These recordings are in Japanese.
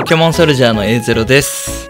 ケモンソルジャーの A0 です。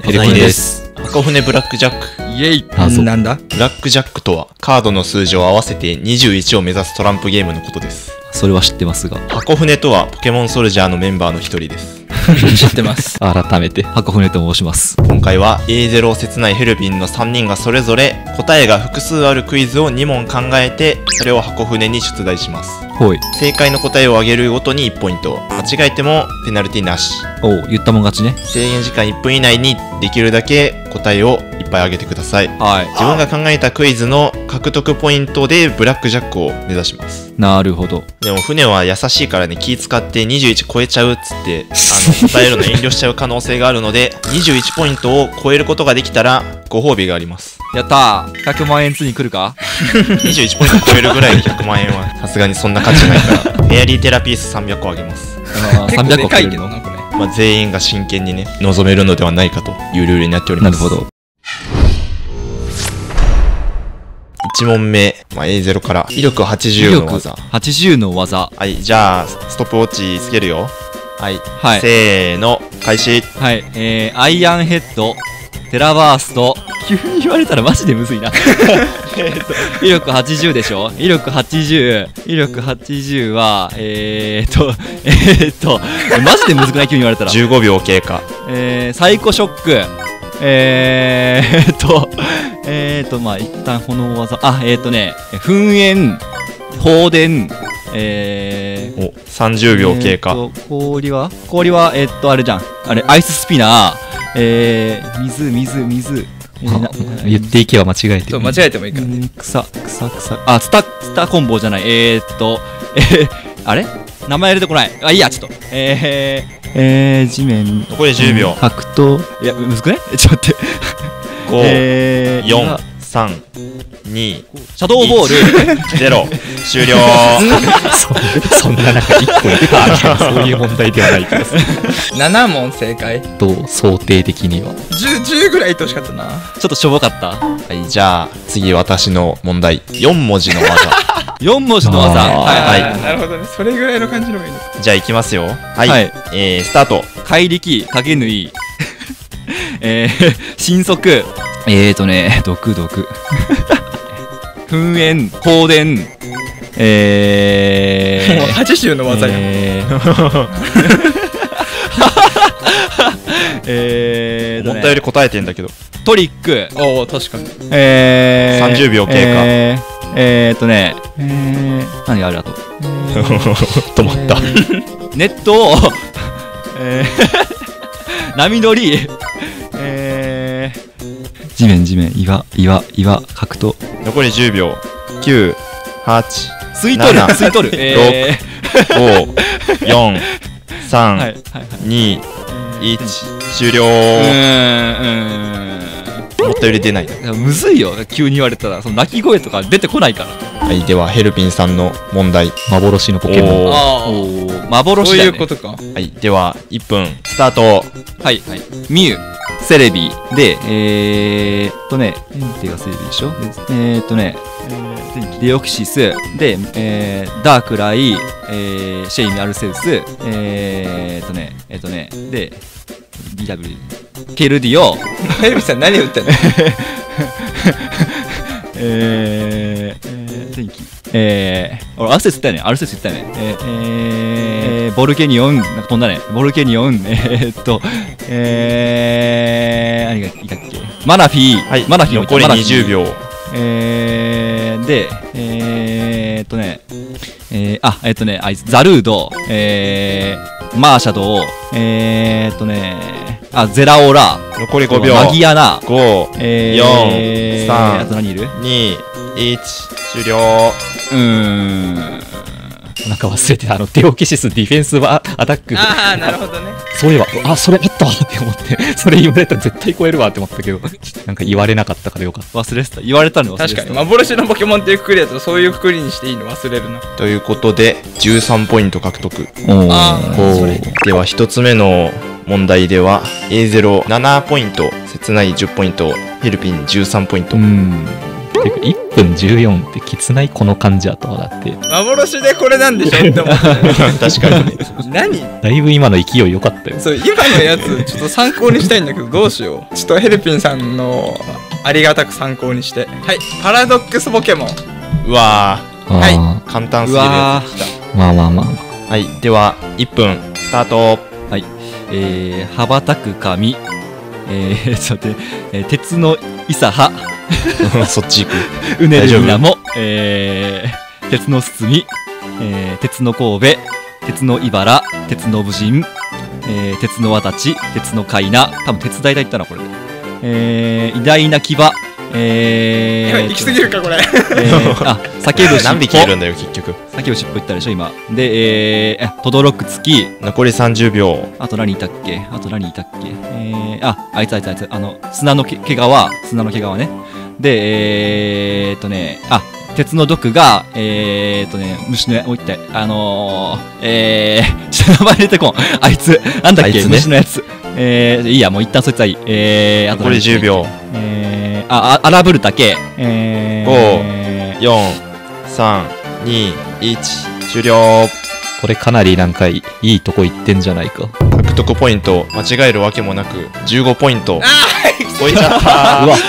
ヘルピンです。箱舟ブラックジャック。 イエイ。 なんだ？ ブラックジャックとはカードの数字を合わせて21を目指すトランプゲームのことです。 それは知ってますが、 箱舟とはポケモンソルジャーのメンバーの一人です。 知ってます。 改めて箱舟と申します。 今回は A0 切ないヘルピンの3人がそれぞれ答えが複数あるクイズを2問考えて、それを箱舟に出題します。 ほい。 正解の答えを挙げるごとに1ポイント、間違えてもペナルティなし。 おう、言ったもん勝ちね。 制限時間1分以内にできるだけ答えをいっぱい挙げてください。 はい。 自分が考えたクイズの獲得ポイントでブラックジャックを目指します。 なるほど。 でも船は優しいからね、気使って21超えちゃうっつって答えるの遠慮しちゃう可能性があるので、21ポイントを超えることができたらご褒美があります。 やったー。100万円つに来るか 21ポイント超えるぐらいで100万円はさすがにそんな価値ないからフェアリーテラピース300個あげます。 結構でかいけどなこれ。 全員が真剣にね望めるのではないかというルールになっております。 なるほど。 1問目、A0 から威力80の技。 80の技。 はい、じゃあストップウォッチつけるよ。はい、 はい、 せーの開始。 はい、アイアンヘッドテラバースト。急に言われたらマジでむずいな威力80でしょ。威力80はマジでむずくない？急に言われたら。 15秒経過。 サイコショック。一旦炎技。噴煙、放電、 30秒経過。 氷はあれじゃん。あれ、アイススピナー、水。言っていけば間違えてる。 間違えてもいいからね。 草。あ、スタコンボじゃない。あれ名前出てこない。あ、いいや、ちょっと。地面。 残り10秒。 格闘。いや、むずくね？ちょっと待って。 5、4、3、2、 シャドーボール 0終了そんな中1個いったそういう問題ではないから 7問正解。 どう想定的には 10ぐらいいってほしかったな。 ちょっとしょぼかった。 はい、じゃあ次私の問題。4文字の技 4文字の技。 はい、なるほどね。それぐらいの感じの方がいいの。 じゃあいきますよ。はい、スタート。 怪力影縫い神速毒噴煙放電もう 80の技やん思ったより答えてんだけど。 トリック。 おお、確かに。 30秒経過。 何があるあと止まったネットを波乗り地面岩格闘。 残り10秒。9、8、 吸い取る 6、5、4、3、2、1終了。思ったより出ない。 むずいよ、急に言われたら。その鳴き声とか出てこないから。 はい、ではヘルピンさんの問題。 幻のポケモン。幻だよね。そういうことか。 はい、では1分スタート。 はい、ミュウセレビで、エンテがセレビでしょ。デオキシスで、ダークライ、シェイミアルセウス、で、BW、ケルディオ。 ヘルピさん何を言ったの？ 俺アルセス言ったよね。ボルケニオン、なんか飛んだね。ボルケニオン、何がいたっけ？マナフィー。 はい、残り20秒。 あいつ、ザルード、マーシャドウ、ゼラオラ。 残り5秒。 マギアナ。 5、4、3、 あと何いる？ 2、1終了。 なんか忘れてた。デオキシスディフェンスはアタック。 ああ、なるほどね。 そういえば、それあったわって思って、それ言われたら絶対超えるわって思ったけど、なんか言われなかったからよかった。忘れてた。言われたの忘れてた。 確かに幻のポケモンっていうくくりだとそういうくくりにしていいの忘れるな。 ということで13ポイント獲得。では1つ目の問題では A07 ポイント、切ない10ポイント、ヘルピン13ポイント。 てか1分14ってきつないこの感じやとはだって幻でこれなんでしょって思って確かにね。 何だいぶ今の勢い良かったよ。 そう今のやつちょっと参考にしたいんだけどどうしよう。ちょっとヘルピンさんのありがたく参考にして。はい、パラドックスポケモン。 うわはいあー、簡単すぎるやつ来た。 ーまあまあまあはい、では、1分、スタート。 羽ばたく髪、ちょっと待って、鉄のイサハ、 そっち行く。 うね大丈夫るみなも、鉄の堤み、鉄の神戸、鉄の茨、鉄の武人、鉄の渡ち、鉄の海な、多分鉄大だ言ったなこれで、偉大な牙、 やばい行き過ぎるかこれ。 叫ぶ何匹尻尾、 いるんだよ、結局。 叫ぶ尻尾言ったでしょ今で、とどろく月、 残り30秒。 あと何いたっけあいつ、砂の毛皮ね。で、鉄の毒が、虫のや、もう一体、ちょっと名前出てこん。あいつ、なんだっけ、 あいつね虫のやつ。いいや、もう一旦そいつはいい。あと残り10秒。 荒ぶるだけ。 4、3、2、1、終了。 これかなりなんかいいとこ行ってんじゃないか。 獲得ポイント、間違えるわけもなく、15ポイント。超えちゃったー。 うわ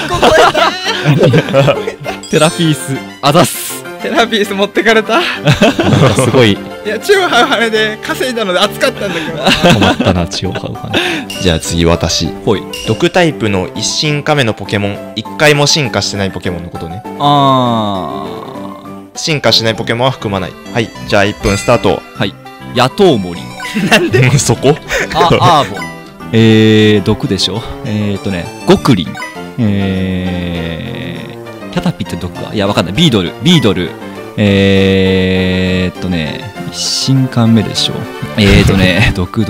テラピース、あざっす。 テラピース持ってかれた。いなんかすごいやチューハウハネで稼いだので熱かったんだけど。 困ったな血を這う話。 じゃあ次私。 ほい。 毒タイプの一進化目のポケモン。1回も進化してないポケモンのことね。進化しないポケモンは含まない。はい。じゃあ1分スタート。 野党森。 そこアーボ。毒でしょ。ゴクリン。キャタピって毒か。いや、わかんない。ビードル。一進化目でしょ。毒。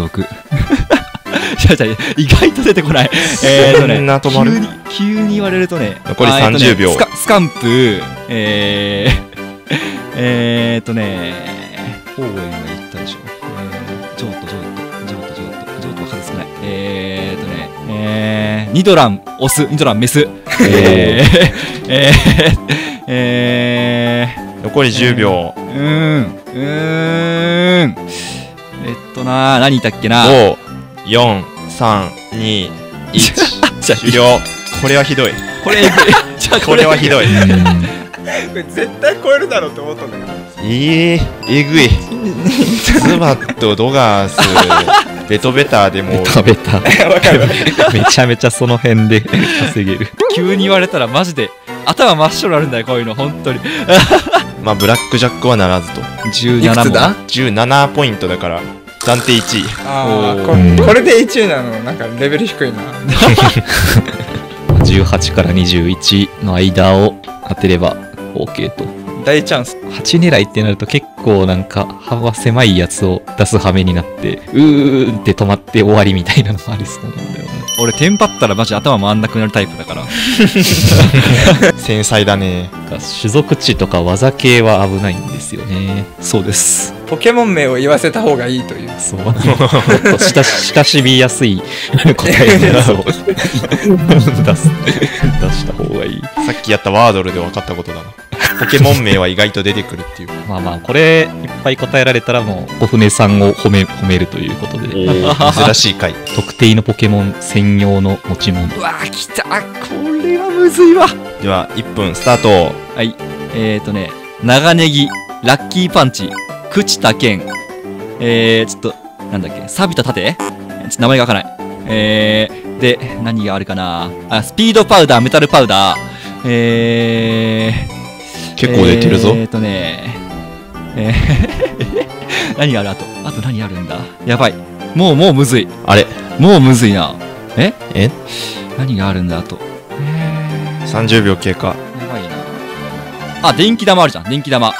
意外と出てこない。 そんな止まる急に言われるとね。 残り30秒。 スカンプ、方言が言ったでしょ。譲渡は数少ない。ニドラン、オス、ニドラン、メス。 残り10秒。 何いたっけな。 5、4、3、2、1、終了。これはひどい。 これはひどい。 これ絶対超えるだろうって思ったんだけど。 えぐい。ズバッとドガース、ベトベタでもう。 食べたわかる。 めちゃめちゃその辺で稼げる。 急に言われたらマジで頭真っ白になるんだよこういうの本当に。 まあブラックジャックはならずと。 17 いくつだ 17ポイントだから暫定1位。 あおーあこれで1位なのなんかレベル低いな。 18から21の間を当てれば OK と。 大チャンス。 8狙いってなると結構なんか幅狭いやつを出す羽目になってって止まって終わりみたいなのもありそうなんだよね。 俺テンパったらマジ頭回んなくなるタイプだから。 繊細だね。 種族値とか技系は危ないんですよね。 そうです。 ポケモン名を言わせた方がいいという。 そうもっと親しみやすい答えのやつを出した方がいい。 さっきやったワードルで分かったことだな。ポケモン名は意外と出てくるっていう。 まあまあこれいっぱい答えられたらもう小船さんを褒めるということで珍しい回。 特定のポケモン専用の持ち物。 うわー来た。これはむずいわ。 では1分スタート。 はい長ネギ、ラッキーパンチ、朽田健、ちょっとなんだっけ、錆びた盾、ちょっと名前がわからない。で何があるかなあ。スピードパウダー、メタルパウダー、 結構出てるぞ。 何があるあと何あるんだ。やばい。もうむずい。 あれもうむずいな。 え何があるんだあと。 30秒経過。 やばいな。あ、電気玉あるじゃん。電気玉。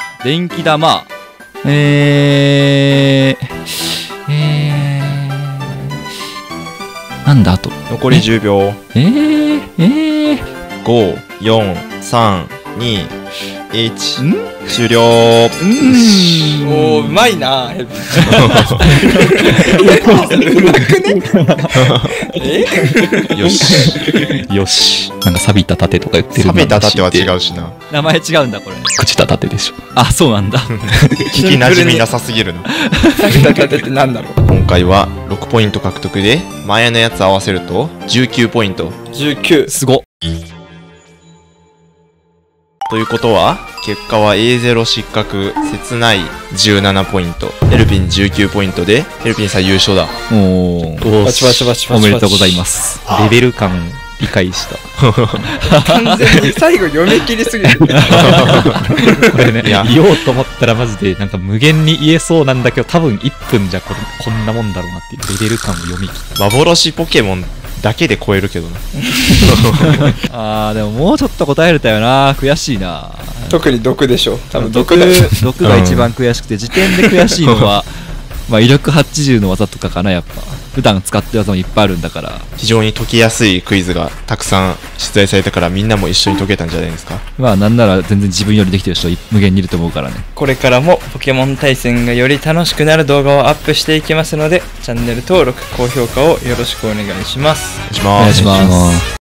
なんだあと。 残り10秒。 5、 5、4、3、2、 H ん終了。 おー、うまいなヘルピンうまくねよし。 よし。なんか錆びた盾とか言ってる錆びた盾は違う。 うしな。 名前違うんだこれ。 朽ちた盾でしょ。 あ、そうなんだ。 聞き馴染みなさすぎるな。 錆びた盾ってなんだろう。 今回は6ポイント獲得で、前のやつ合わせると19ポイント。 19。 すごっ。 ということは、結果は A0 失格、切ない17ポイント、ヘルピン19ポイントで、ヘルピンさん優勝だ。 おー。 パチパチパチパチパチ。 おめでとうございます。 レベル感理解した。 完全に最後読み切りすぎる。 これね、 いや言おうと思ったらマジでなんか無限に言えそうなんだけど、多分1分じゃこんなもんだろうなっていうレベル感を読み切った。 幻ポケモンだけで超えるけどな。 あー、でももうちょっと答えれたよな。悔しいな。 特に毒でしょ。多分毒毒だよ。 が一番悔しくて、時点で悔しいのは、まあ威力80の技とかかな、やっぱ。普段使ってる技もいっぱいあるんだから。 非常に解きやすいクイズがたくさん出題されたから、みんなも一緒に解けたんじゃないですか。 まあなんなら全然自分よりできてる人無限にいると思うからね。 これからもポケモン対戦がより楽しくなる動画をアップしていきますので、チャンネル登録、高評価をよろしくお願いします。 お願いします。 お願いします。